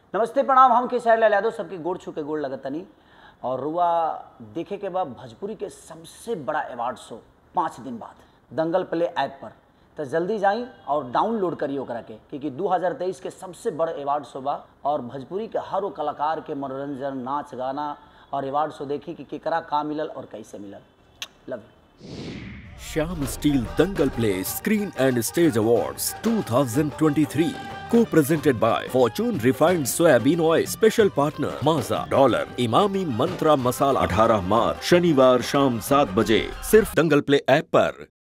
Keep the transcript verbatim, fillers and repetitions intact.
नमस्ते प्रणाम, हम के शहर यादव सबके गोड़ छू के गोड़ लगतनी और रुआ देखे के बाद भोजपुरी के सबसे बड़ा अवार्ड शो पाँच दिन बाद दंगल प्ले ऐप पर। तो जल्दी जाई और डाउनलोड करिए ओकरा के, क्योंकि दो हज़ार तेईस के सबसे बड़ा अवार्ड शो बा और भोजपुरी के हर वो कलाकार के मनोरंजन, नाच गाना और अवार्ड शो देखी कि केकरा का मिलल और कैसे मिलल। Love you. Shyam Steel Dangal Play Screen and Stage Awards twenty twenty-three, co-presented by Fortune Refined Soybean Oil, special partner Maza, Dollar, Imami Mantra Masala। अठारह मार्च शनिवार शाम सात बजे सिर्फ दंगल प्ले ऐप पर।